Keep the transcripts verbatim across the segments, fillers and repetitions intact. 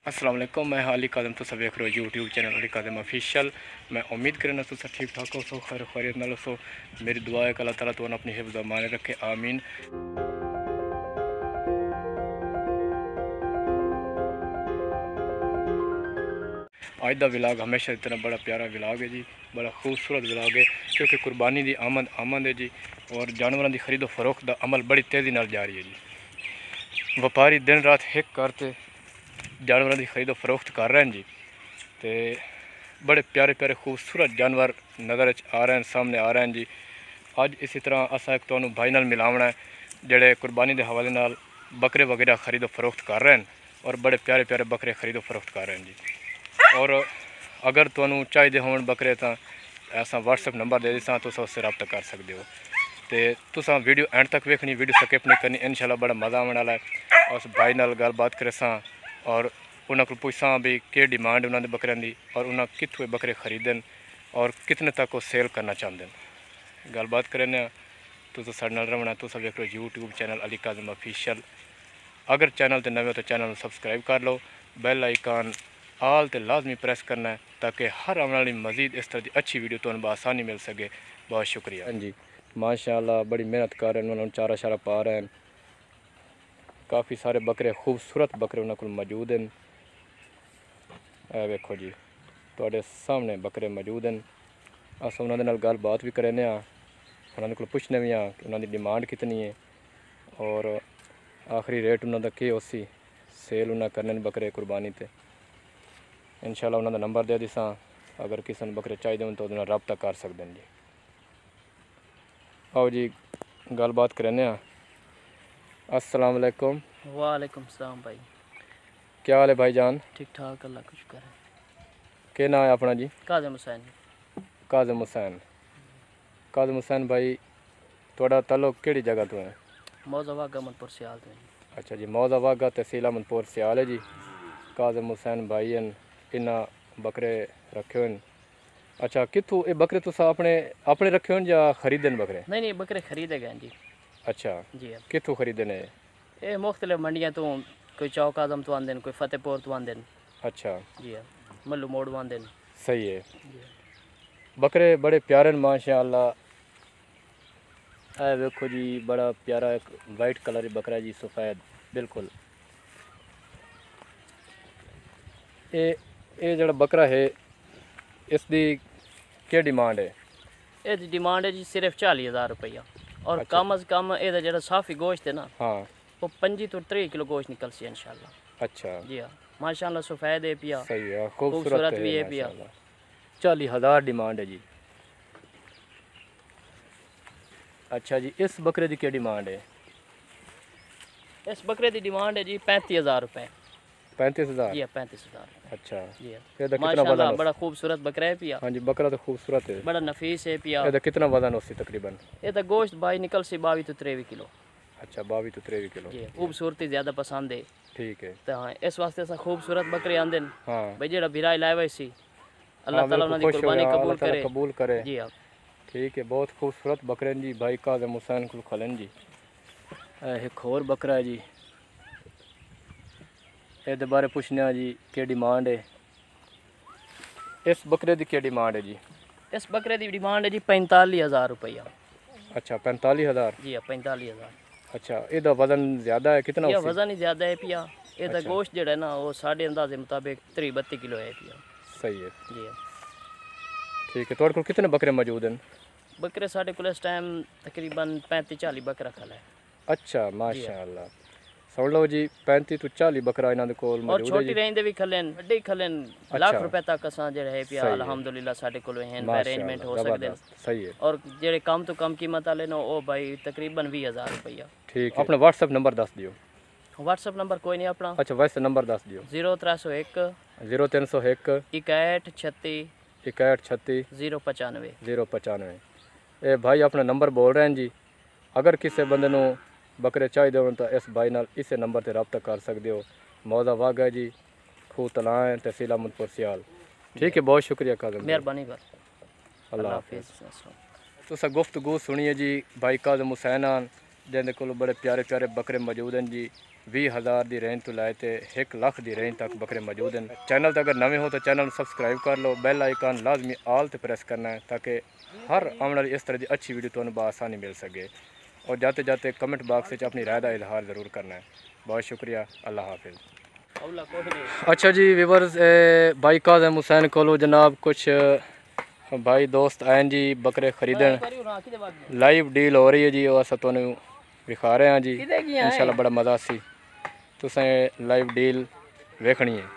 अस्सलाम वालेकुम। मैं अली कादम तो सब देख रहे हो YouTube channel Ali Kadam official. मैं उम्मीद करना तो सब ठीक ठाक हो सो खैर खैरियत नाल सो। मेरी दुआ है कि अल्लाह ताला तो अपनी हिफ्ज़ माने रखे, आमीन। आज का विलाग हमेशा की तरह बड़ा प्यारा विलाग है जी, बड़ा खूबसूरत विलाग है क्योंकि कुर्बानी की आमद आमद है जी और जानवरों की खरीदो फरोख्त का अमल बड़ी तेज़ी नाल जारी है जी। व्यापारी दिन रात हिक करते जानवरों की खरीदो फरोख्त कर रहे हैं जी। तो बड़े प्यारे प्यारे खूबसूरत जानवर नज़र आ रहे हैं, सामने आ रहे हैं जी। अज इसी तरह असा एक तो भाई नाल मिलावना है जेड़े कुर्बानी के हवाले नाल बकरे वगैरह खरीदो फरोख्त कर रहे हैं और बड़े प्यारे प्यारे बकरे खरीदो फरोख्त कर रहे हैं जी। और अगर तुहानू चाहिए होन बकरे तो असा व्हाट्सएप नंबर दे दिसा, तुस उससे रब्ता कर सकते हो। तो तुसा वीडियो एंड तक वेखनी, वीडियो स्किप नहीं करनी, इंशाल्लाह बड़ा मज़ा आने वाला है। उस भाई नाल गलबात करे सा और उन्होंने को पूछा भी के डिमांड उन्होंने बकरियों की और उन्हें कितों बकरे खरीदन और कितने तक वो सेल करना चाहते हैं। गलबात करें तो साढ़े नाल रवना। तुस वेख लो YouTube channel Ali Kadam official. अगर चैनल ते नवे हो तो चैनल सबसक्राइब कर लो, बैल आइकन आल ते लाजमी प्रेस करना है ताकि हर आने वाली मजीद इस तरह की अच्छी वीडियो तो आसानी मिल सके। बहुत शुक्रिया। हाँ जी, माशाल्लाह बड़ी मेहनत कर रहे हैं, उन्होंने चारा शारा पा रहे हैं। काफ़ी सारे बकरे खूबसूरत बकरे उन्होंने को मौजूद हैं। ए वेखो जी तुहाडे सामने बकरे मौजूद हैं। अस उन्होंने नाल गलबात भी करें, उन्होंने को पुछने भी हाँ कि उन्होंने डिमांड कितनी है और आखिरी रेट उन्होंने के उसी सेल उन्हें करने बकरे कुर्बानी ते। इंशाल्लाह उन्होंने नंबर दे दिसा, अगर किसी ने बकरे चाहिए हो तो उन्हें रब्ता कर सकते हैं जी। आओ जी गलबात करें। अस्सलाम वालेकुम। वालेकुम सलाम भाई। क्या हाल है भाई जान? ठीक ठाक, अल्लाह कुछ करे। क्या नाम है अपना जी? काज़िम हुसैन। काज़िम हुसैन। काज़िम हुसैन भाई थोड़ा ताल्लुक किहड़ी जगह तो है? मौजा वाघा अहमदपुर सियाल तो है। अच्छा जी, मौजा वाघा तहसील अहमदपुर सियाल है जी। काज़िम हुसैन भाई हैं, इन्ना बकरे रखे हुए हैं। अच्छा कितों ये बकरे तुस अपने अपने रखे हुए या खरीदे बकरे? नहीं नहीं, बकरे खरीदे गए जी। अच्छा जी हाँ, कितों खरीदे ने? ये मुख्तलिफ मंडियाँ तो, कोई चौक आजम तो आंदे, कोई फतेहपुर तो आंदे। अच्छा जी हाँ, मल्लू मोड़ आंदे। सही है। जी हाँ। बकरे बड़े प्यारे माशाअल्लाह। है देखो जी बड़ा प्यारा एक वाइट कलर बकरा जी, सफ़ेद बिल्कुल। ये ये जड़ा बकरा है इसकी क्या डिमांड है? ये डिमांड है जी सिर्फ चाली हज़ार रुपया और अच्छा। कम अज़ कम ये जड़ा साफ़ी गोश्त है ना, हाँ वो पंजी तो त्री किलो गोश्त निकल सी इंशाल्लाह। अच्छा जी हाँ, माशाल्लाह सफ़ेद है पिया, सही है, खूबसूरत खूबसूरत है भी है पिया। माशाल्लाह। चालीस हज़ार डिमांड है जी। अच्छा जी, इस बकरे की क्या डिमांड है? इस बकरे की डिमांड है जी पैंतीस हज़ार रुपये। पैंतीस हज़ार? जी हाँ, पैंतीस हज़ार। अच्छा जी हाँ, ਇਹਦਾ कितना माशाल्लाह वजन? बड़ा खूबसूरत बकरा है पिया। हाँ जी बकरा तो खूबसूरत है। बड़ा नफीस है पिया। ਇਹਦਾ कितना वजन उसी तकरीबन? ये तो गोश्त भाई निकल से बावी तो त्रेवी किलो। अच्छा बावी तो त्रेवी किलो। जी खूबसूरती ज़्यादा पसंद है ठीक है। तो हाँ, इस वास्ते असा खूबसूरत बकरे आंदे हाँ भाई जेड़ा बिराई लाए हुए सी, अल्लाह हाँ ताला बिल्कुल उन्होंने खुश हो कुर्बानी गया, कबूल अल्लाह ताला करे। कबूल करे। जी हाँ, ठीक है, बहुत खूबसूरत बकरे हैं जी भाई काज़िम हुसैन को खलन जी। एक होर बकरा है जी, ये बारे पूछने जी क्या डिमांड है? इस बकरे की क्या डिमांड है जी? इस बकरे की डिमांड है जी पैंतालीस हज़ार रुपया। अच्छा पैंतालीस हज़ार। जी हाँ, पैंतालीस हज़ार। अच्छा इसका वजन ज़्यादा है कितना? यह वज़न ही ज़्यादा है पिया। ये तो अच्छा। गोश्त जड़ा है ना वो साढ़े अंदाजे मुताबिक त्री बत्ती किलो है पिया। सही है। जी हाँ, ठीक है, तुहाडे कोल कितने बकरे मौजूद हैं? बकरे साढ़े को इस टाइम तकरीबन पैंतीस चालीस बकरा खला है। अच्छा माशाअल्लाह, समझ लो जी पैंतीस तो चालीस बकरा इन्होंने कोल और मौजूद है छोटी जी। रेंज दे भी खलन वड्डे खलन लाख रुपए तक असा जेड़ा है पिया सही है। अल्हम्दुलिल्लाह साडे कोल हैं अरेंजमेंट हो माशाअल्लाह सकदे ज़बरदस्त। सही है। और जेड़े कम तो कम कीमत वाले नो ओ भाई तकरीबन बीस हज़ार रुपया। ठीक है, अपना व्हाट्सएप नंबर दस दियो। व्हाट्सएप नंबर कोई नहीं अपना अच्छा वैसे नंबर दस दियो। जीरो त्रै सौ एक जीरो तीन सौ एक इकहठ छत्ती इकहठ छत्तीस जीरो पचानवे। जीरो पचानवे। ये भाई अपना नंबर बोल रहे हैं जी। अगर किसी बंदे नू बकरे चाहिए हो तो इस भाई नाल इस नंबर से रब्ता कर सकते हो। मौजा वाघा है जी, खूह तलां है, तहसील अहमदपुर सियाल। ठीक है, बहुत शुक्रिया काज़िम भाई। मेहरबानी कर। अल्लाह अल्लाह हाफिज़। हाफिज़। तुसा गुफ्तगू सुनिए जी भाई काज़िम हुसैन आन जिंदे कोल बड़े प्यारे प्यारे बकरे मौजूद हैं जी। बीस हज़ार की रेंज तो लाए तो एक लख की रेंज तक बकरे मौजूद हैं। चैनल तो अगर नवे हो तो चैनल सब्सक्राइब कर लो, बेल आइकन लाजमी आल तो प्रेस करना है ताकि हर आने वाली इस तरह की अच्छी वीडियो तुम्हें बआसानी मिल सके। और जाते जाते कमेंट बॉक्स में अपनी राय का इजहार ज़रूर करना है। बहुत शुक्रिया, अल्लाह हाफिज़। अच्छा जी व्यूअर्स, भाई काज़म हुसैन को जनाब कुछ भाई दोस्त आए जी बकरे खरीदन, लाइव डील हो रही है जी, और अस तुहानू विखा रहे हैं जी। इंशाल्लाह बड़ा मज़ा सी, तुसें लाइव डील वेखनी है।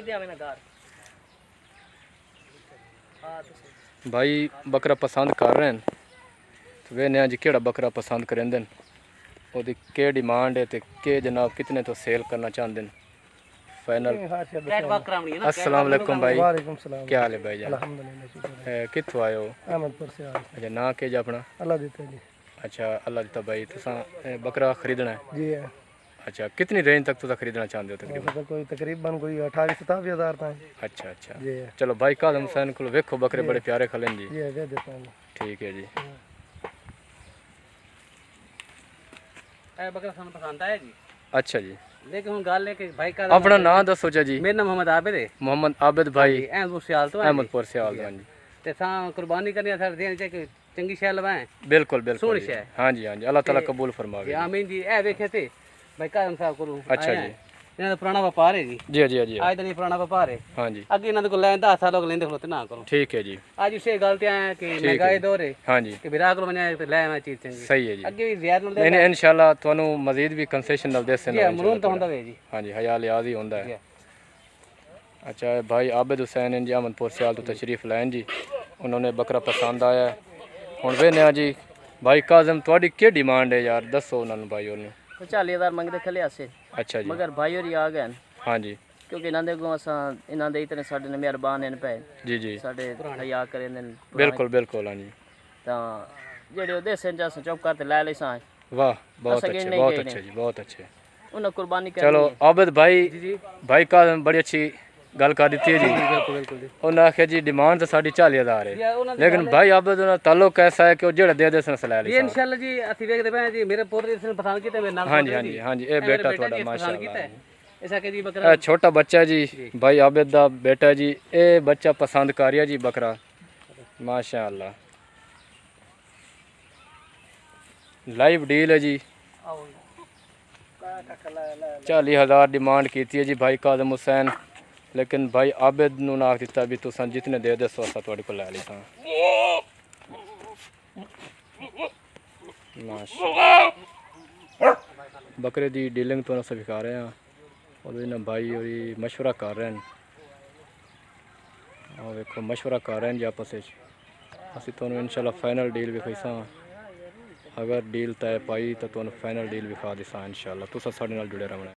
भाई बकरा पसंद कर रहे हैं तो वे नया जी केड़ा बकरा पसंद करेंदे, ओदी के डिमांड है तो के जनाब कितने तो सेल करना चाहते हैं फाइनल। अस्सलाम वालेकुम भाई, क्या हाल है भाई जान? अल्हम्दुलिल्लाह। कित्थों आए हो? अहमदपुर से आए। अच्छा, ना के अपना? अल्लाह देता जी। अच्छा, अल्लाह देता भाई। तुसा बकरा खरीदना है जी? है। अच्छा, कितनी रेंज तक तुसा खरीदना चाहते हो तकरीबन? कोई तकरीबन कोई अठारह सतावी हज़ार तक। अच्छा अच्छा जी। चलो भाई काज़म हुसैन को वेखो बकरे बड़े प्यारे खलन जी। ठीक है जी। बकरा सानू पसंद आया जी। अच्छा जी, लेकिन हुन गल है कि भाई का अपना नाम दसो जी। मेरा नाम मोहम्मद आबिद है। मोहम्मद आबिद भाई अहमदपुर सियाल तो अहमदपुर सियाल तो जी। ते सा कुर्बानी करनी सर देन चाहिए चंगी शै लवाएं। बिल्कुल बिल्कुल सोहनी शै। हाँ जी हाँ जी, अल्लाह ताला कबूल फरमावे। आमीन जी। ए वेखे थे भाई काज़म साहब को। अच्छा जी, इन्हां दा पुराना व्यापार है जी। जी जी जी, आज तो नहीं पुराना व्यापार है। हाँ जी, अगे इन्हां दे को लैन दस साल हो गए लेंदे खलोते ना करो। ठीक है जी। आज उसे गल ते आए कि महंगाई दौर है। हाँ जी, कि विराग लो मने ते ले मैं चीज चंगी। सही है जी। अगे भी ज़्यादा न नहीं नहीं इंशाल्लाह तुहानू मजीद भी कंसेशन नल देसे जी मरून तो होंदा वे जी। हाँ जी, हया लिहाज ही होंदा है। अच्छा भाई आबिद हुसैन हैं जी अहमदपुर सियाल तो तशरीफ लाइन जी, उन्होंने बकरा पसंद आया है। हुण वेने जी भाई काज़म तुहाडी के डिमांड है यार, दसो उन्होंने भाई होने। चालीस हज़ार मंगते खले आसे। अच्छा जी, मगर भाई और आ गए। हाँ जी, क्योंकि इन्हां दे को असा इन्हां दे इतने साडे ने मेहरबान हैं पे जी जी, साडे हया करे ने। बिल्कुल बिल्कुल हाँ जी। तां जेड़े ओदे से जस चुप करते ले ले सा। वाह बहुत अच्छे बहुत अच्छे जी, बहुत अच्छे। उन्हें कुर्बानी कर। चलो आबिद भाई भाई काज़म बड़ी अच्छी गल कर दी है जी। बिल्कुल बिल्कुल जी। उन्हें आखिया जी डिमांड तो साढ़ी चालीस हज़ार है, लेकिन भाई आबिद उन्हें ताल्लुक ऐसा है कि वो जेड़ा दे दे सन सलै ली। इंशाल्लाह जी असी देखदे पे जी मेरे पूरे इसने पसंद कीते मेरे नाल। हाँ जी हाँ जी हाँ जी, ए बेटा थोड़ा माशाल्लाह। ऐसा के जी बकरा छोटा बच्चा जी भाई आबिद दा बेटा जी, ए बच्चा पसंद कर रिया जी बकरा माशाल्लाह। लाइव डील है जी, चालीस हज़ार डिमांड की है जी भाई काज़म हुसैन, लेकिन भाई आबिद नूं आख दिता भी तुसां जितने दे दसो असां तुहाडे कोल लै ली। माशा बकरे दी डीलिंग तो अस विखा रहे हैं और इन्हें भाई और मशवरा कर रहे हैं। और देखो मशवरा कर रहे हैं जी आपस में। असी तो इंशाल्लाह फाइनल डील विखाई सा, अगर डील तय पाई तो तुहानू फाइनल डील विखा दिसा इंशाल्लाह। तुसां साडे नाल जुड़े रहना।